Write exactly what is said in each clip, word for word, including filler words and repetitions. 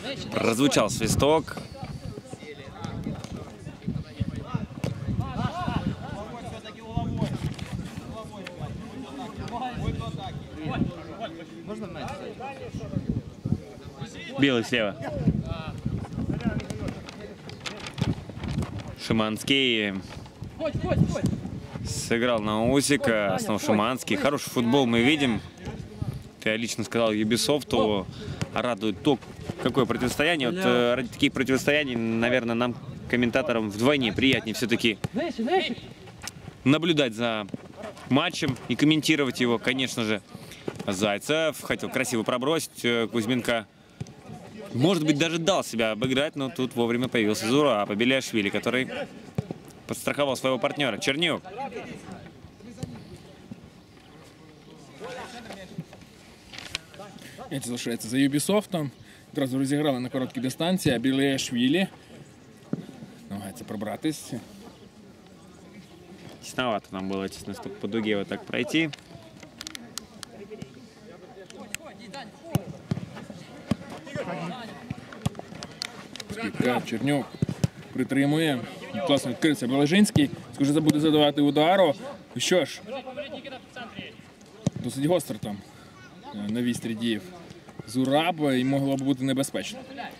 прозвучал свисток. Белый слева. Шиманский сыграл на Усика, снова Шиманский. Хороший футбол мы видим. Я лично сказал Юбисофту, радует то, какое противостояние. Вот ради таких противостояний, наверное, нам, комментаторам, вдвойне приятнее все-таки наблюдать за матчем и комментировать его, конечно же. Зайцев хотел красиво пробросить, Кузьменко, может быть, даже дал себя обыграть, но тут вовремя появился Зураб, Беляшвили, который подстраховал своего партнера. Чернюк. М'яч залишається за Юбісофтом. Одразу розіграли на короткій дистанції, а Беляшвили намагається пробратись. Тесновато нам было, честно, чтобы по дуге вот так пройти. Скидка, Чернюк притримує. Класно відкрився Бележинський. Скаже, забуде задавати удару. Що ж, досить гостро там на вістрі діяв Зураб і могло б бути небезпечно.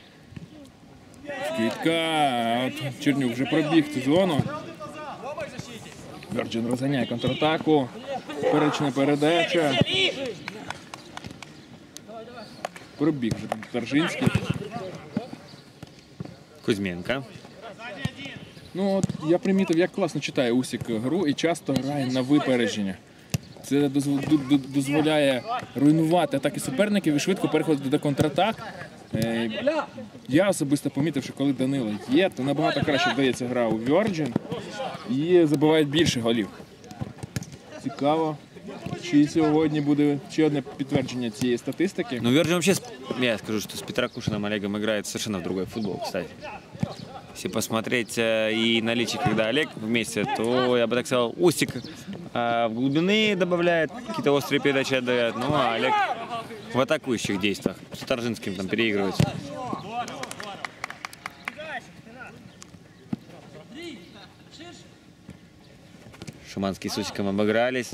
Скидка. От Чернюк вже пробіг цю зону. Вьорджин розганяє контратаку. Перечна передача. Пробіг вже Торжинський. Кузьменко. Ну, от я примітив, як класно читає Усік гру і часто грає на випередження. Це дозволяє руйнувати атаки суперників і швидко переходити до контратак. Я особисто помітив, що коли Данило є, то набагато краще вдається гра у Вьорджин і забивають більше голів. Цікаво, чи сьогодні буде ще одне підтвердження цієї статистики. Ну, Вьорджин вообще, я скажу, что с Петрокушиным Олегом играет совершенно в другой футбол, кстати. Если посмотреть и наличие, когда Олег вместе, то, я бы так сказал, Усик а, в глубины добавляет, какие-то острые передачи отдает, ну, а Олег в атакующих действиях. С Торжинским там переигрывается. Шиманский с Усиком обыгрались.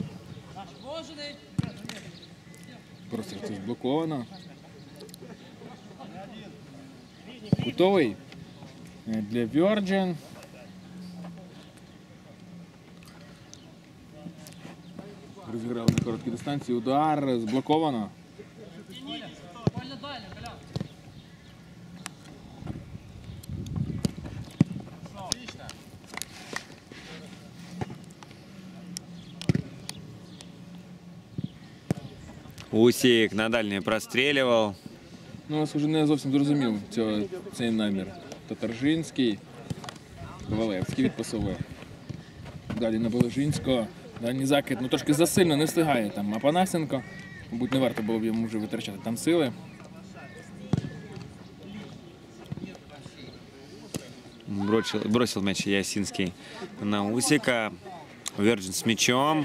Просто це зблоковано. Готовий для Вьорджин. Розіграли на короткій дистанції. Удар. Зблоковано. Усик на дальнее простреливал. Ну, я вже не зовсім зрозумів цього, цей намір. Татаржинський, Ковалевський відпасовує. Далі на Бележинського. Дальній закид, ну трошки засильно не встигає там Апанасенко. Мабуть, не варто було б йому вже витрачати там сили. Бросил, бросил мяч Ясинский на Усика. Вьорджин с мячом.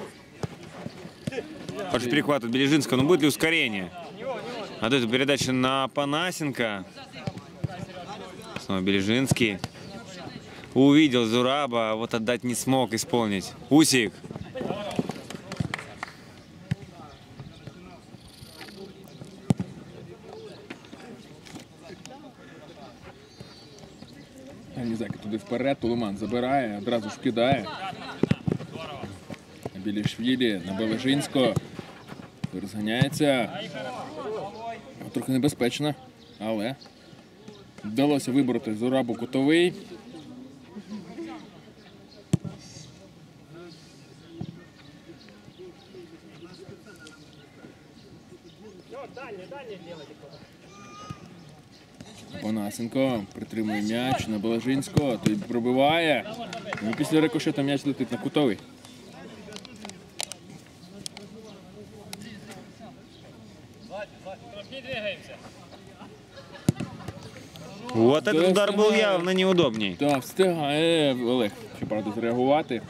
Хороший перехват от Бележинского, но будет ли ускорение? Отдает передачу на Панасенко. Снова Бележинский. Увидел Зураба, а вот отдать не смог исполнить. Усик. Нізак туди вперед, Тулуман забирає, одразу ж кидає. Білішвілі на Бележинського. Розганяється. Трохи небезпечно, але вдалося вибороти Зурабу кутовий. Панасенко притримує м'яч на Бележинського, той пробиває. І після рикошета м'яч летить на кутовий. Вот этот удар был явно неудобней. Так, встигає Олег, щоправда, зреагувати.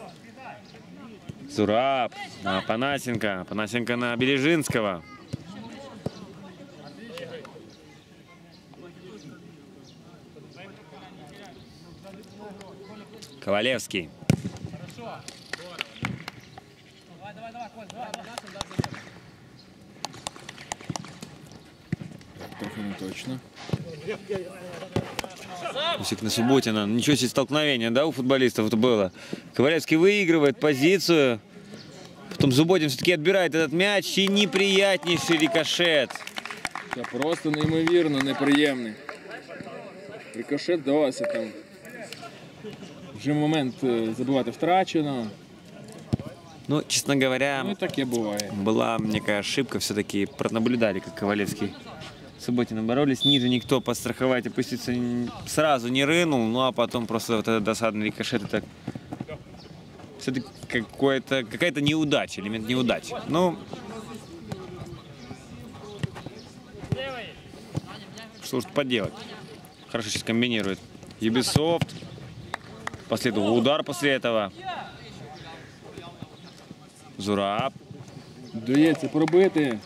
Зураб на Панасенко. Панасенко на Бележинского. Ковалевский. Трохи не точно. Усик на Субботина. Ничего себе столкновение, да, у футболистов это было. Ковалевский выигрывает позицию. Потом Зуботин все-таки отбирает этот мяч. И неприятнейший рикошет. Це просто неймовірно неприємний. Рикошет давався там. Вже момент забивати втрачено. Ну, честно говоря, Ну і таке буває. была, мне кажется, ошибка. Все-таки пронаблюдали, как Ковалевский с Субботиным боролись. Ниже никто подстраховать, опуститься сразу не рынул. Ну, а потом просто вот этот досадный рикошет. Это все-таки какая-то неудача, элемент неудачи. Ну, что ж поделать. Хорошо сейчас комбинирует Ubisoft. Последовал удар после этого. Зураб. Вдається пробити.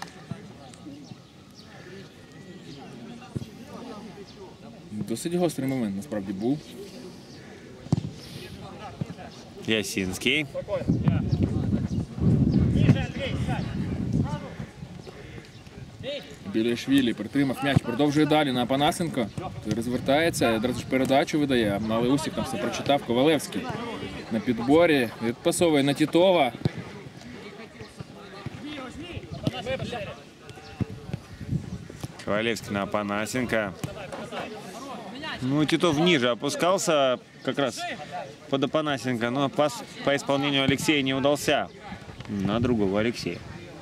Досить гострий момент насправді був. Ясинский. Білішвілі притримав м'яч, продовжує далі на Апанасенко. Той розвертається, одразу ж передачу видає, але Усік там все прочитав. Ковалевський на підборі, відпасовує на Тітова. Ковалевский на Апанасенко. Ну, Титов ниже опускался, как раз под Апанасенко, но пас по исполнению Алексея не удался. На другого Алексея.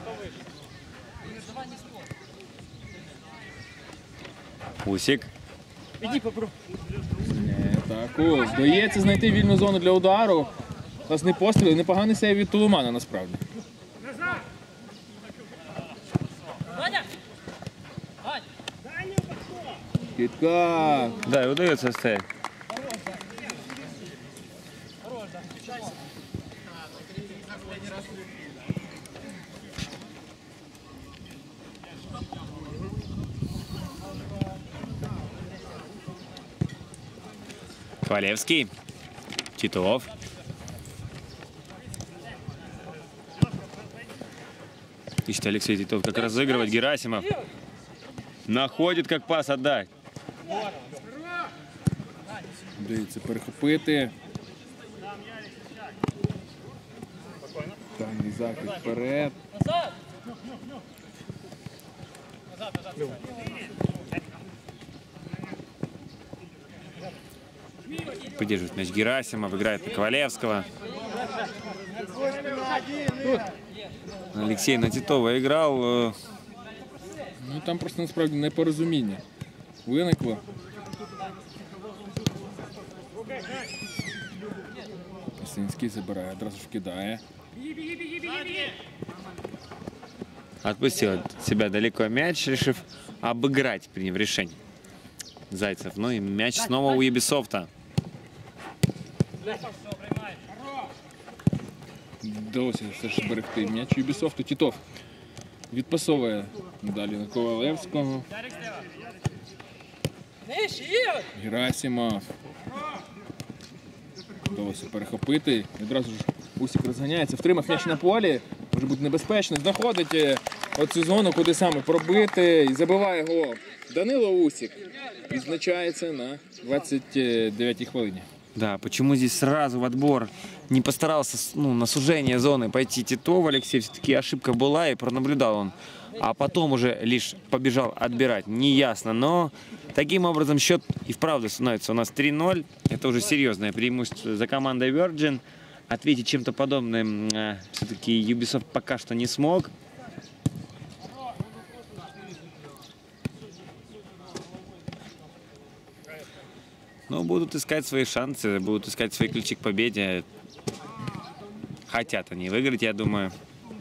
Усик. Не, так, о, вдається знайти вільну зону для удару. Власний постріл, непоганий сейв від Тулумана насправді. Кітка. Да, и удается оставить. Ковалевский. Титов. Ищет Алексей Титов, как разыгрывать. Герасимов. Находит, как пас отдать. Вдається перехопити. Дальній захід вперед. Поддерживает мяч Герасимов, играет на Ковалевского. Алексей на Титова играл. Ну там просто насправді непорозуміння виникло. Ясинський забирає, одразу ж кидає. Отпустил от себя далеко мяч, решив обыграть, приняв решение. Зайцев. Ну и мяч снова у Ubisoft. Вдалося все ж зберегти м'яч Ubisoft. Тітов відпасовує далі на Ковалевського. Герасимов. Вдалося перехопити. Відразу ж Усік розганяється. Втримав м'яч на полі. Може бути небезпечно. Знаходить оцю зону, куди саме пробити. І забиває гол. Данило Усік відзначається на двадцять дев'ятій хвилині. Да, почему здесь сразу в отбор не постарался, ну, на сужение зоны пойти Титов Алексей? Все-таки ошибка была, и пронаблюдал он. А потом уже лишь побежал отбирать. Неясно, но таким образом счет и вправду становится у нас три ноль. Это уже серьезное преимущество за командой Virgin. Ответить чем-то подобным э, все-таки Ubisoft пока что не смог. Но будут искать свои шансы, будут искать свои ключи к победе. Хотят они выиграть, я думаю.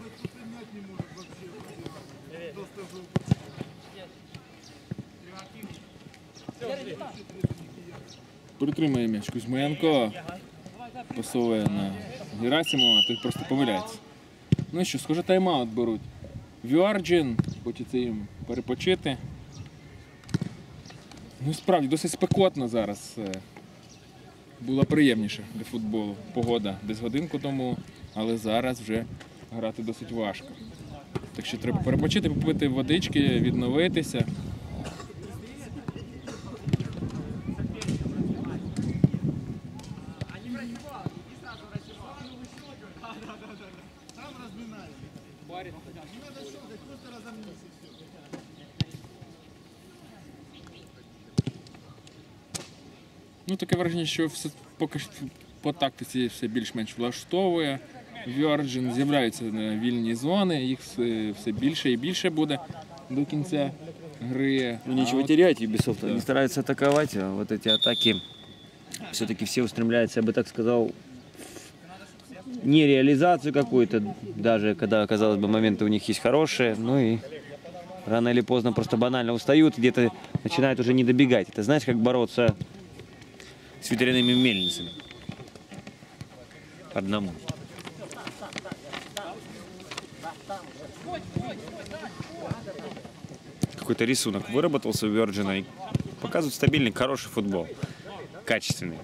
Притримує м'яч Кузьменко. Пасовує на Герасимова, той просто помиляється. Ну що, схоже, тайм-аут беруть. Virgin, хочеться їм перепочити. Ну, справді, досить спекотно зараз було приємніше для футболу. Погода десь годинку тому, але зараз вже грати досить важко. Так що треба перепочити, попити водички, відновитися. Ну, таке враження, що все, поки що по тактиці все більш-менш влаштовує. Virgin, з'являються вільні зони, їх все, все більше і більше буде до кінця гри. Ну, нечего от, терять, Ubisoft. да. Они стараются атаковать, а вот эти атаки все-таки все устремляются, я бы так сказал, в нереализацию какую-то, даже когда, казалось бы, моменты у них есть хорошие, ну и рано или поздно просто банально устают, где-то начинают уже не добегать. Это знаешь, как бороться с ветряными мельницами. Одному. Какой-то рисунок выработался у Virgin и показывают стабильный, хороший футбол. Качественный.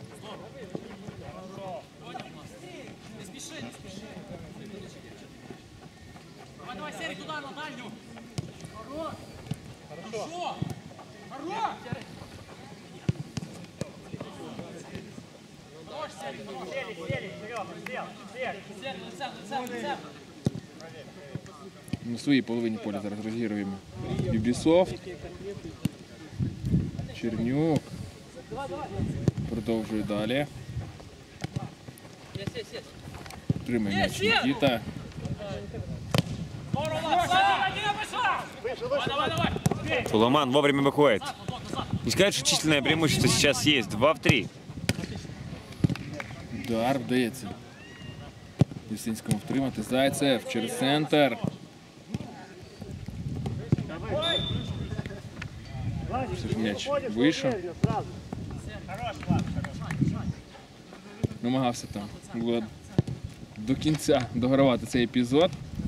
На своїй половині поля зараз розігруємо Ubisoft. Чернюк. Продовжує далі. Тримає м'яч Нікіта. Сулайман вовремя выходит. Не сказать, что численное преимущество сейчас есть. два в три. Удар вдається Ясинському втримати. Зайцев через центр. Все ж м'яч вийшов. Намагався там було до кінця догравати цей епізод.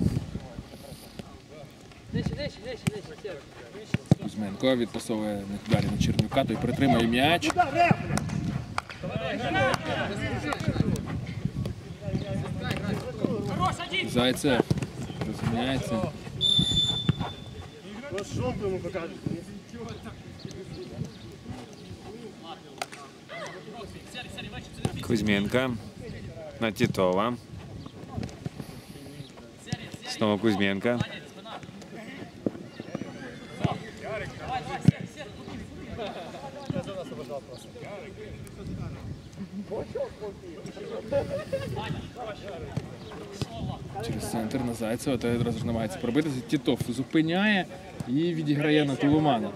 Кузьменко відпасовує далі на Чернюка, той притримує м'яч. Зайцев розміняється. Кузьменко на Титова. Снова Кузьменко. Через центр на Зайцева, той одразу ж намагається пробитися. Тітов зупиняє і відіграє на Тулумана.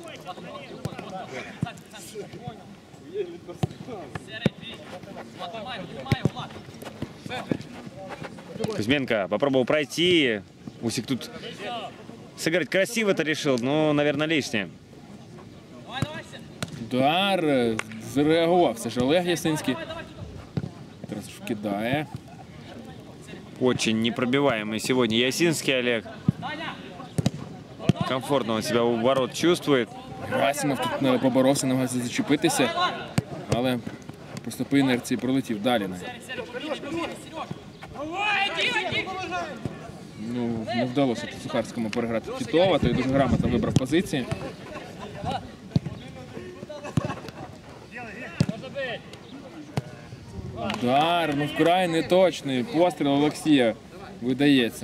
Кузьменко попробовал пройти. Усик тут сыграть красиво-то решил, но, наверное, лишнее. Удар, зреагував все ж Олег Ясинський. Зараз вкидає. Очень непробиваемый сегодня Ясинский Олег. Комфортно он себя у ворот чувствует. Герасимов тут поборовся, намагався зачепитися, але просто по інерції пролетів далі. Ну, не вдалося тут Сухарському переграти Тітова, той дуже грамотно вибрав позиції. Удар, ну вкрай неточний. Постріл Олексія видається.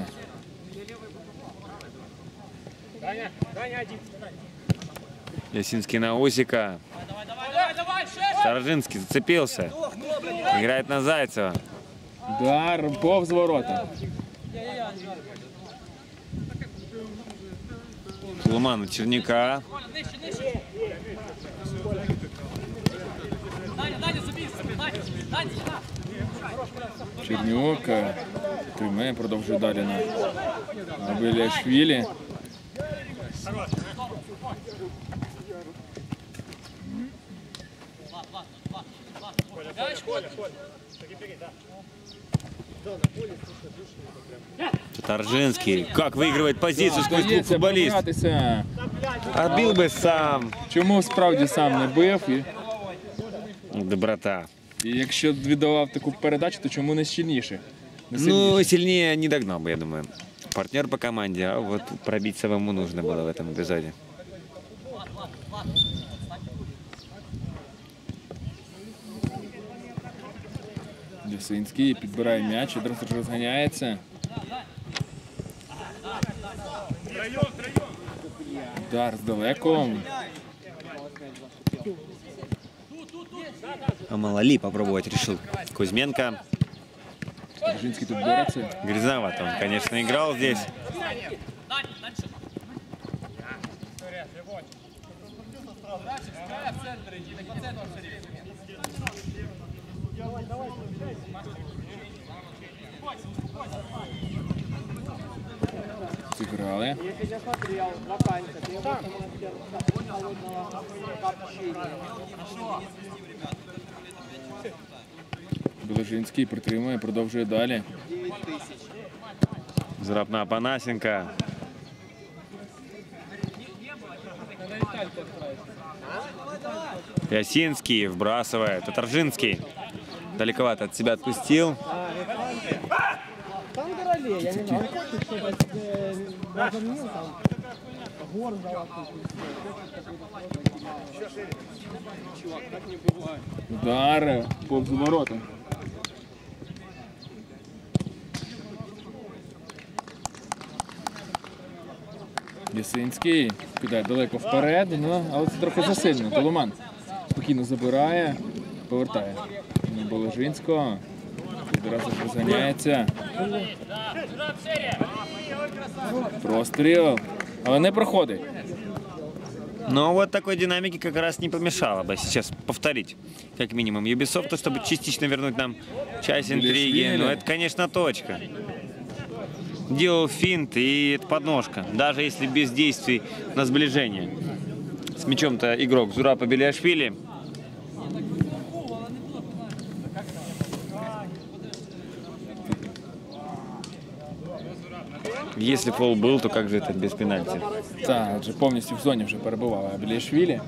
Ясинский на Усика. Старожинский зацепился. Играет на Зайцева. Удар повз ворота. Сулайман у Черняка. Чернюк тримає, продовжує далі на Абеляшвілі. Торжинский. Как выигрывает позицию сквозь клуб Вдається футболист. боротися. Отбил бы сам. Чому справді сам не бив? І Доброта. І якщо віддавав таку передачу, то чому не щільніше? Не Ну, сильніше? сильнее не догнал бы, я думаю. Партнер по команде, а вот пробить самому нужно было в этом эпизоде. Ясинський підбирає м'яч, одразу ж розганяється. Удар здалеку. А Малали попробовать решил Кузьменко. Жінський тут бореться. Грязновато он, конечно, играл здесь. Зіграли. Бележинський притримує, продовжує далі. Зураб на Апанасенко. Ясинский вбрасывает. Татаржинский далековато от себя отпустил. Там доролее, я не знаю, хочет, чтобы э, возомнил там гор золотых. Удар повз ворота. Ясинський кидає далеко вперед, ну, але це трохи засильно. Толоман спокійно забирає, повертає на Болежинського. Одразу ж розганяється. Простріл, але не проходить. Но вот такой динамики как раз не помешало бы сейчас повторить, как минимум, Ubisoft, чтобы частично вернуть нам часть интриги. Но это, конечно, точка. Делал финт, и это подножка. Даже если без действий на сближение. С мячом-то игрок Зураб Абелиашвили. Если фол был, то как же это без пенальти? Так, адже повністю в зоні вже перебував Абеліашвілі.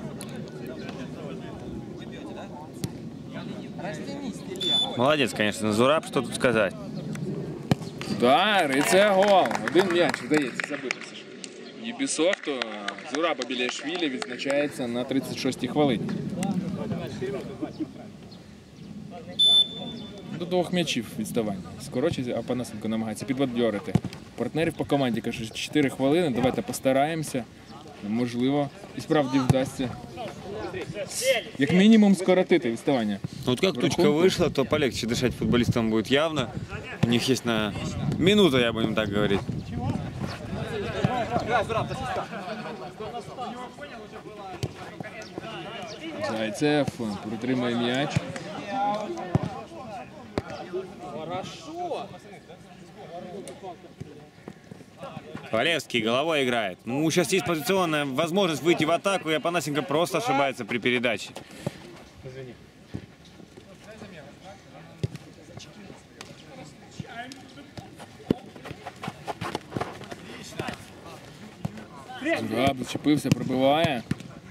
Молодец, конечно, Зураб, что тут сказать. Удар, і це гол. Один м'яч вдається забити. Ubisoft, Зураб Абеліашвілі відзначається на тридцять шостій хвилині. До двох м'ячів відставання. Скорочить, а Панасенко намагається підбадьорити партнерів по команді. Кажуть, чотири хвилини, давайте постараємося. Можливо, і справді вдасться як мінімум скоротити відставання. Ну, вот как тучка вышла, то полегче дышать футболистам будет явно. У них есть на минуту, я будем так говорить. Зайцев притримує м'яч. Валевский головой играет. Ну, сейчас есть позиционная возможность выйти в атаку, и Апанасенко просто ошибается при передаче. Зураб зачепився, пробиває.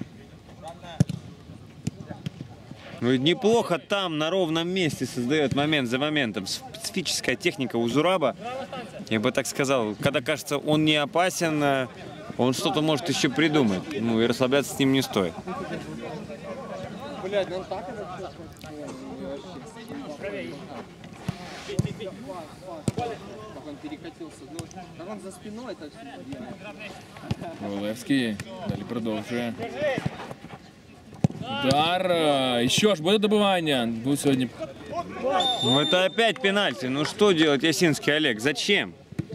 Ну, и неплохо там, на ровном месте, создает момент за моментом. Специфическая техника у Зураба, я бы так сказал, когда кажется, он не опасен, он что-то может еще придумать. Ну, и расслабляться с ним не стоит. Блядь, нам так это как он перекатился. Ну, как он за спиной так все. Валевський далі продовжує. Удар. І що ж, буде добивання. Буде сьогодні. Ну, это опять пенальти. Ну, что делать Ясинский Олег? Зачем?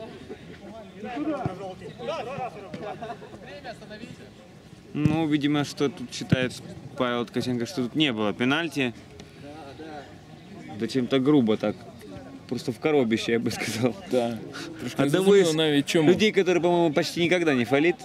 Ну, видимо, что тут считает Павел Ткаченко, что тут не было пенальти. Зачем-то грубо так. Просто в коробище, я бы сказал. Так. Трошки не Одного зрозуміло из навіть чому. людей, который, по-моему, почти никогда не фалит.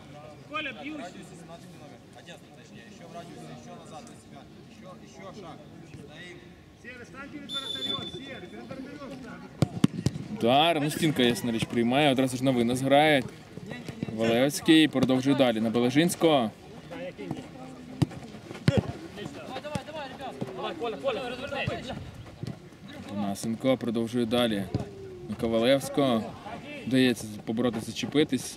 Удар. Ну, стінка, ясна річ, приймає. Одразу ж на винос грає. Валевський продовжує далі на Бележинського. Панасенко продовжує далі. На Ковалевського. Вдається поборотися, зачепитись.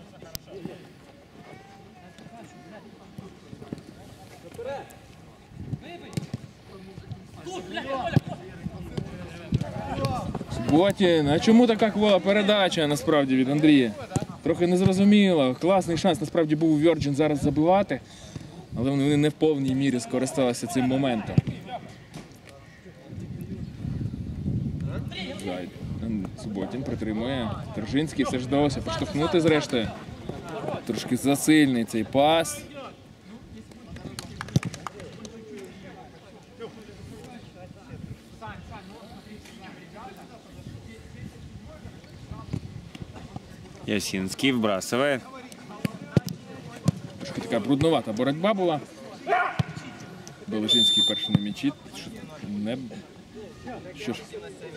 Суботін. А чому така квола передача насправді від Андрія? Трохи незрозуміло. Класний шанс насправді був у Virgin зараз забивати, але вони не в повній мірі скористалися цим моментом. Зайд. Суботін притримує. Торжинський все ж вдалося поштовхнути зрештою. Трошки засильний цей пас. Ясинский вбрасывает. Трошки така брудновата боротьба була. Бележинський перший на м'ячі. Що не... Що ж?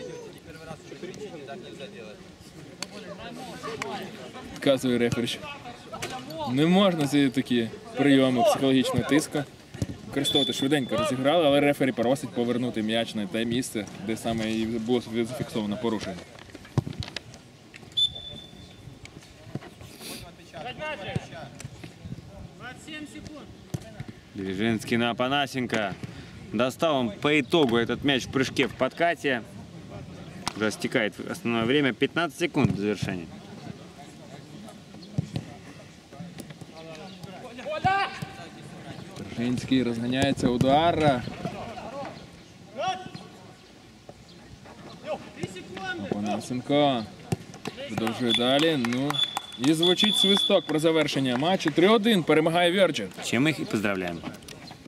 Вказує рефері, що не можна ці такі прийоми психологічного тиску використовувати. Швиденько розіграли, але рефері просить повернути м'яч на те місце, де саме і було зафіксовано порушення. Бережинский на Панасенко. Достал он по итогу этот мяч в прыжке в подкате. Уже стекает основное время. пятнадцать секунд до завершения. Торжинський розганяється, удар. Панасенко продовжує далі. Ну, і звучить свисток про завершення матчу. три один перемагає Virgin. Чем мы их и поздравляем.